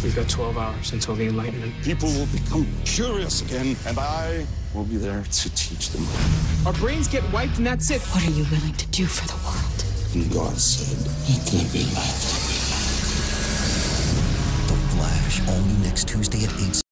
We've got 12 hours until the Enlightenment. People will become curious again, and I will be there to teach them. Our brains get wiped and that's it. What are you willing to do for the world? And God said, it could be left. The Flash, all new next Tuesday at 8.